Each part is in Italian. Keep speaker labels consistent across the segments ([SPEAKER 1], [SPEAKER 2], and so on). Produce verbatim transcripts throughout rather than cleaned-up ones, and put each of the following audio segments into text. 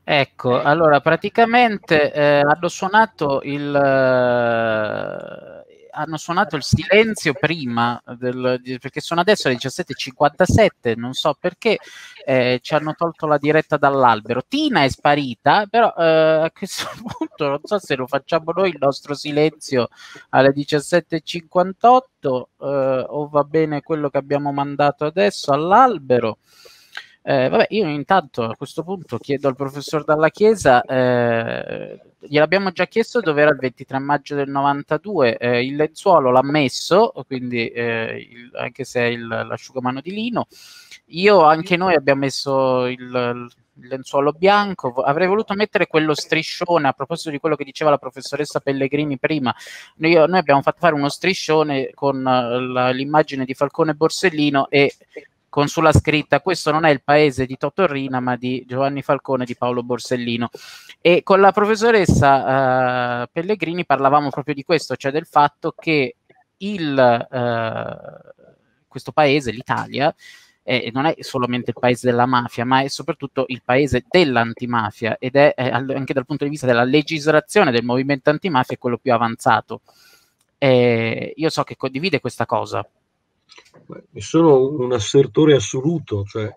[SPEAKER 1] Ecco, allora praticamente eh, hanno suonato il eh, hanno suonato il silenzio prima del, di, perché sono adesso le diciassette e cinquantasette, non so perché eh, ci hanno tolto la diretta dall'albero. Tina è sparita, però eh, a questo punto non so se lo facciamo noi il nostro silenzio alle diciassette e cinquantotto eh, o va bene quello che abbiamo mandato adesso all'albero. Eh, vabbè, io intanto a questo punto chiedo al professor Dalla Chiesa, eh, gliel'abbiamo già chiesto dove era il ventitré maggio del novantadue, eh, il lenzuolo l'ha messo, quindi eh, il, anche se è il, l'asciugamano di lino, io anche noi abbiamo messo il, il lenzuolo bianco, avrei voluto mettere quello striscione, a proposito di quello che diceva la professoressa Pellegrini prima, noi, noi abbiamo fatto fare uno striscione con la, l'immagine di Falcone Borsellino e con sulla scritta questo non è il paese di Totò Riina ma di Giovanni Falcone di Paolo Borsellino, e con la professoressa uh, Pellegrini parlavamo proprio di questo, cioè del fatto che il, uh, questo paese, l'Italia, eh, non è solamente il paese della mafia ma è soprattutto il paese dell'antimafia ed è eh, anche dal punto di vista della legislazione del movimento antimafia è quello più avanzato. Eh, io so che condivide questa cosa.
[SPEAKER 2] Ne sono un assertore assoluto, cioè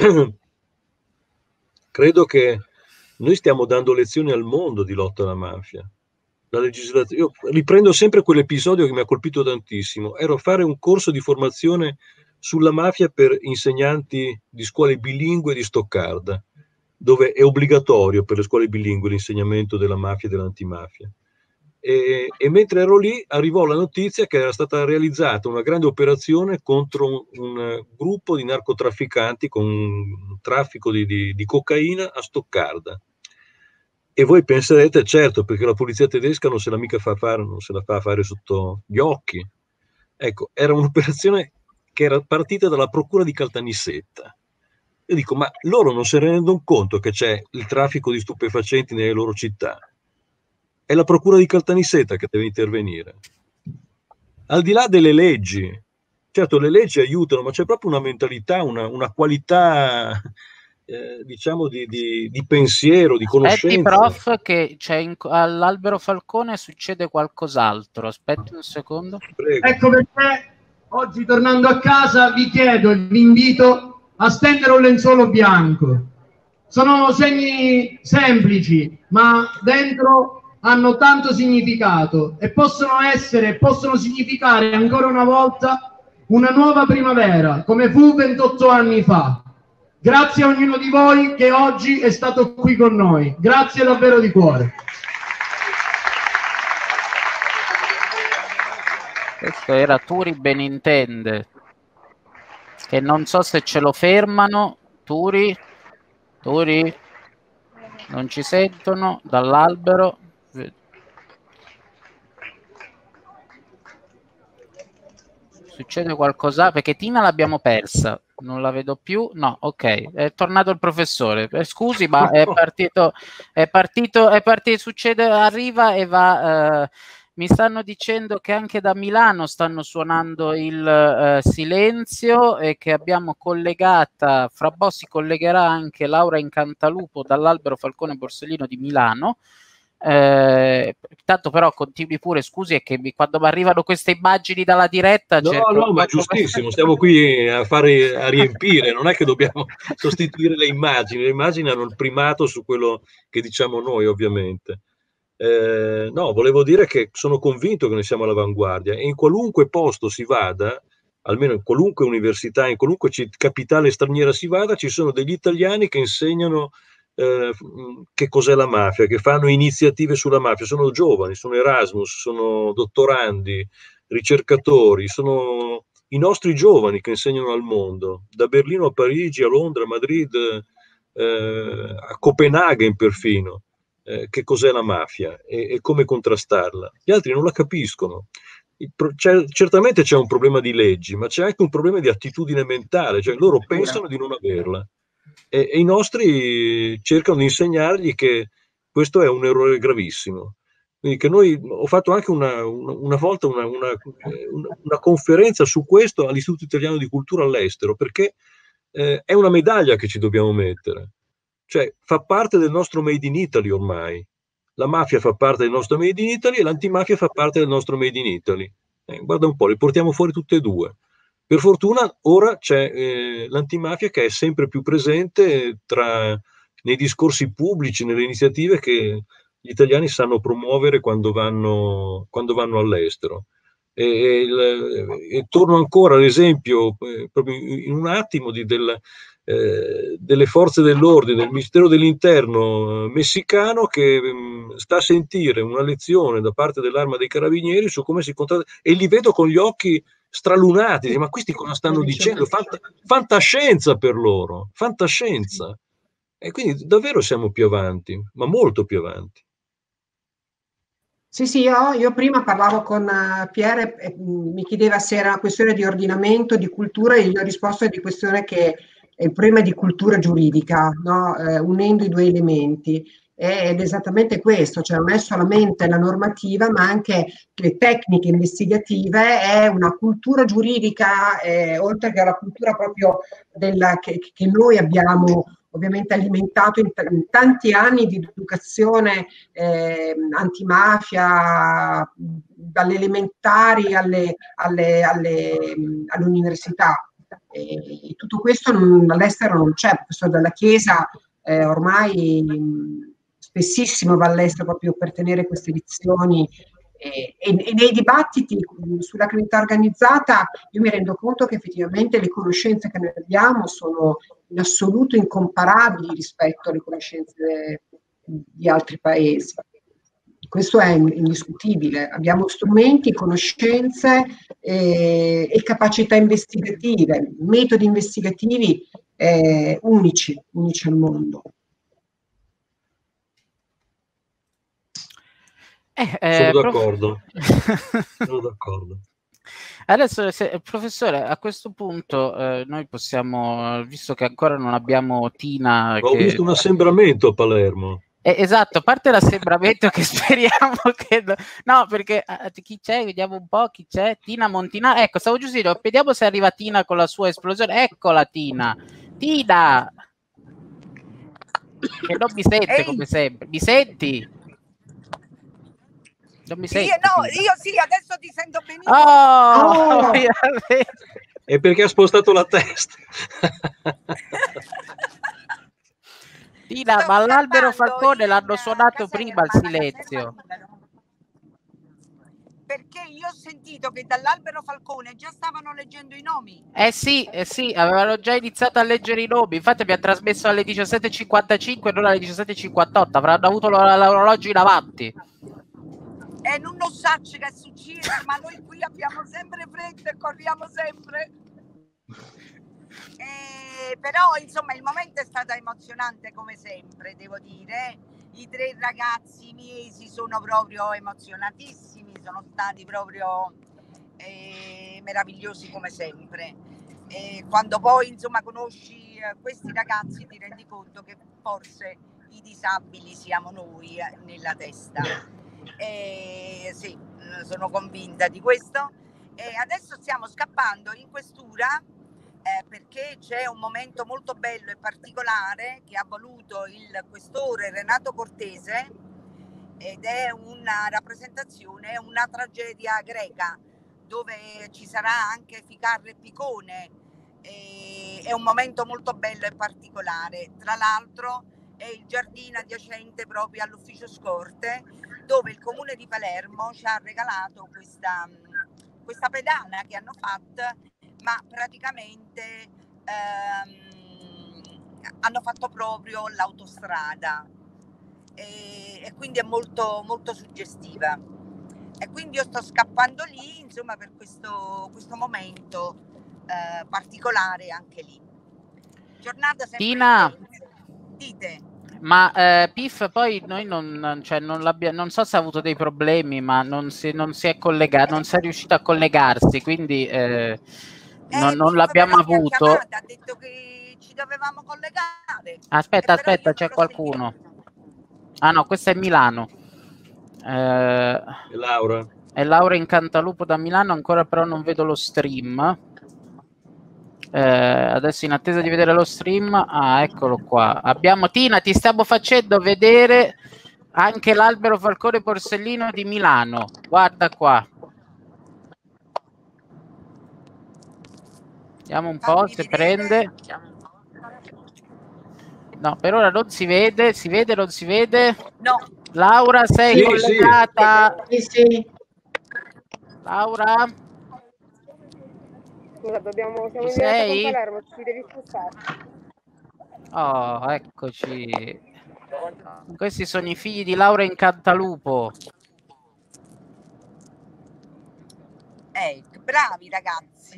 [SPEAKER 2] credo che noi stiamo dando lezioni al mondo di lotta alla mafia. La legislazione, io riprendo sempre quell'episodio che mi ha colpito tantissimo, ero a fare un corso di formazione sulla mafia per insegnanti di scuole bilingue di Stoccarda, dove è obbligatorio per le scuole bilingue l'insegnamento della mafia e dell'antimafia. E, e mentre ero lì arrivò la notizia che era stata realizzata una grande operazione contro un, un gruppo di narcotrafficanti con un traffico di, di, di cocaina a Stoccarda. E voi penserete, certo, perché la polizia tedesca non se la mica fa fare, non se la fa fare sotto gli occhi. Ecco, era un'operazione che era partita dalla procura di Caltanissetta. Io dico, ma loro non si rendono conto che c'è il traffico di stupefacenti nelle loro città? È la procura di Caltanissetta che deve intervenire. Al di là delle leggi, certo le leggi aiutano, ma c'è proprio una mentalità, una, una qualità, eh, diciamo, di, di, di pensiero, di conoscenza.
[SPEAKER 1] Aspetti, prof, che c'è in, all'Albero Falcone succede qualcos'altro. Aspetti un secondo.
[SPEAKER 3] Prego. Ecco perché oggi, tornando a casa, vi chiedo e vi invito a stendere un lenzuolo bianco. Sono segni semplici, ma dentro hanno tanto significato e possono essere, possono significare ancora una volta una nuova primavera, come fu ventotto anni fa. Grazie a ognuno di voi che oggi è stato qui con noi. Grazie davvero di cuore.
[SPEAKER 1] Questo era Turi Benintende, che non so se ce lo fermano. Turi, Turi, non ci sentono dall'albero. Succede qualcosa? Perché Tina l'abbiamo persa, non la vedo più. No, ok, è tornato il professore. Eh, scusi, ma è partito, è partito, è partito, succede, arriva e va. Eh, mi stanno dicendo che anche da Milano stanno suonando il eh, silenzio e che abbiamo collegata, fra poco si collegherà anche Laura Incantalupo dall'Albero Falcone Borsellino di Milano. Eh, tanto però continui pure, scusi, è che mi, quando mi arrivano queste immagini dalla diretta
[SPEAKER 2] no
[SPEAKER 1] cerco,
[SPEAKER 2] no ma è giustissimo, stiamo qui a fare a riempire, non è che dobbiamo sostituire le immagini, le immagini hanno il primato su quello che diciamo noi, ovviamente. Eh, no, volevo dire che sono convinto che noi siamo all'avanguardia e in qualunque posto si vada, almeno in qualunque università, in qualunque capitale straniera si vada, ci sono degli italiani che insegnano Eh, che cos'è la mafia, che fanno iniziative sulla mafia, sono giovani, sono Erasmus, sono dottorandi, ricercatori, sono i nostri giovani che insegnano al mondo, da Berlino a Parigi, a Londra, a Madrid, eh, a Copenaghen perfino, eh, che cos'è la mafia e, e come contrastarla. Gli altri non la capiscono. C'è, certamente c'è un problema di leggi, ma c'è anche un problema di attitudine mentale, cioè loro pensano di non averla. E, e i nostri cercano di insegnargli che questo è un errore gravissimo. Quindi che noi, ho fatto anche una, una, una volta una, una, una conferenza su questo all'Istituto Italiano di Cultura all'estero, perché eh, è una medaglia che ci dobbiamo mettere. cioè fa parte del nostro Made in Italy ormai. La mafia fa parte del nostro Made in Italy e l'antimafia fa parte del nostro Made in Italy. Eh, guarda un po', li portiamo fuori tutte e due. Per fortuna ora c'è eh, l'antimafia che è sempre più presente tra, nei discorsi pubblici, nelle iniziative che gli italiani sanno promuovere quando vanno, quando vanno all'estero. E, e, il, e torno ancora all'esempio, eh, proprio in un attimo, di, del, eh, delle forze dell'ordine, del Ministero dell'Interno messicano che mh, sta a sentire una lezione da parte dell'Arma dei Carabinieri su come si contratta, e li vedo con gli occhi stralunati, ma questi cosa stanno dicendo? Fant- fantascienza per loro, fantascienza. E quindi davvero siamo più avanti, ma molto più avanti.
[SPEAKER 4] Sì, sì, io, io prima parlavo con uh, Pierre e mm, mi chiedeva se era una questione di ordinamento, di cultura, e io ho risposto di questione che è il problema di cultura giuridica, no? Eh, unendo i due elementi. Ed è esattamente questo, cioè non è solamente la normativa, ma anche le tecniche investigative, è una cultura giuridica, eh, oltre che alla cultura proprio della, che, che noi abbiamo ovviamente alimentato in, t- in tanti anni di educazione eh, antimafia, dalle elementari alle, alle, alle, all'università. E tutto questo non, all'estero non c'è, questo della Chiesa eh, ormai mh, spessissimo va all'estero proprio per tenere queste lezioni. E, e, e nei dibattiti sulla criminalità organizzata io mi rendo conto che effettivamente le conoscenze che noi abbiamo sono in assoluto incomparabili rispetto alle conoscenze di altri paesi. Questo è indiscutibile. Abbiamo strumenti, conoscenze eh, e capacità investigative, metodi investigativi eh, unici, unici al mondo.
[SPEAKER 1] Eh, eh,
[SPEAKER 2] Sono d'accordo.
[SPEAKER 1] prof...
[SPEAKER 2] Sono d'accordo.
[SPEAKER 1] Adesso, se, professore, a questo punto eh, noi possiamo, visto che ancora non abbiamo Tina...
[SPEAKER 2] Ho
[SPEAKER 1] che...
[SPEAKER 2] visto un assembramento a Palermo.
[SPEAKER 1] Eh, esatto, a parte l'assembramento che speriamo che... No, perché eh, chi c'è? Vediamo un po' chi c'è. Tina Montina. Ecco, stavo giusto dicendo, vediamo se arriva Tina con la sua esplosione. Eccola Tina. Tina! Che non mi sente Ehi. Come sempre. Mi senti? Non mi
[SPEAKER 5] sì,
[SPEAKER 1] senti,
[SPEAKER 5] no, io sì, adesso ti sento benissimo.
[SPEAKER 1] Oh, oh.
[SPEAKER 2] È perché ha spostato la testa.
[SPEAKER 1] Tina,
[SPEAKER 5] Sto
[SPEAKER 1] ma l'Albero Falcone
[SPEAKER 5] in
[SPEAKER 1] l'hanno suonato prima il silenzio.
[SPEAKER 5] Perché io ho sentito che dall'Albero Falcone già stavano leggendo i nomi.
[SPEAKER 1] Eh sì, eh sì, avevano già iniziato a leggere i nomi. Infatti mi ha trasmesso alle diciassette e cinquantacinque e non alle diciassette e cinquantotto. Avranno avuto l'orologio in avanti.
[SPEAKER 5] E non lo so che succede, ma noi qui abbiamo sempre fretta e corriamo sempre. E, però insomma il momento è stato emozionante come sempre, devo dire. I tre ragazzi miei si sono proprio emozionatissimi, sono stati proprio eh, meravigliosi come sempre. E quando poi insomma conosci eh, questi ragazzi ti rendi conto che forse i disabili siamo noi eh, nella testa. E sì, sono convinta di questo. E adesso stiamo scappando in questura eh, perché c'è un momento molto bello e particolare che ha voluto il questore Renato Cortese, ed è una rappresentazione, una tragedia greca dove ci sarà anche Ficarra e Picone. E è un momento molto bello e particolare. Tra l'altro è il giardino adiacente proprio all'ufficio scorte, dove il comune di Palermo ci ha regalato questa, questa pedana che hanno fatto, ma praticamente ehm, hanno fatto proprio l'autostrada e, e quindi è molto, molto suggestiva. E quindi io sto scappando lì, insomma, per questo, questo momento eh, particolare anche lì. Giornata sempre
[SPEAKER 1] Tina,
[SPEAKER 5] dite.
[SPEAKER 1] Ma eh, Piff poi noi non, cioè, non, non so se ha avuto dei problemi, ma non si, non si è collegato, non si è riuscito a collegarsi, quindi eh, non,
[SPEAKER 5] eh,
[SPEAKER 1] non l'abbiamo avuto.
[SPEAKER 5] Chiamata, ha detto che ci dovevamo collegare.
[SPEAKER 1] Aspetta, aspetta, c'è qualcuno. Sentito. Ah no, questa è Milano. Eh,
[SPEAKER 2] è Laura.
[SPEAKER 1] È Laura in Cantalupo da Milano, ancora però non vedo lo stream. Eh, adesso in attesa di vedere lo stream, ah, eccolo qua. Abbiamo Tina, ti stiamo facendo vedere anche l'albero Falcone Borsellino di Milano. Guarda qua. Vediamo un po' se prende. No, per ora non si vede. Si vede, non si vede?
[SPEAKER 5] No.
[SPEAKER 1] Laura, sei
[SPEAKER 2] Sì,
[SPEAKER 1] collegata?
[SPEAKER 4] Sì, sì.
[SPEAKER 1] Laura?
[SPEAKER 6] Scusa, dobbiamo, siamo
[SPEAKER 1] Ci
[SPEAKER 6] in diretta con
[SPEAKER 1] sei?
[SPEAKER 6] Palermo, ci devi spostare.
[SPEAKER 1] Oh, eccoci. Questi sono i figli di Laura in Cantalupo.
[SPEAKER 5] Ecco, bravi ragazzi.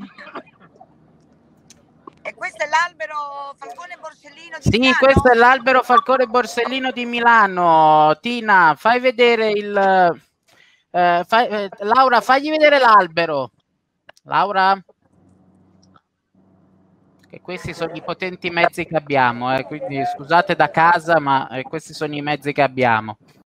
[SPEAKER 5] E questo è l'albero Falcone Borsellino di
[SPEAKER 1] Sì,
[SPEAKER 5] Milano?
[SPEAKER 1] questo è l'albero Falcone Borsellino di Milano. Tina, fai vedere il... Eh, fai, eh, Laura, fagli vedere l'albero. Laura? Che questi sono i potenti mezzi che abbiamo, eh, quindi scusate da casa, ma eh, questi sono i mezzi che abbiamo.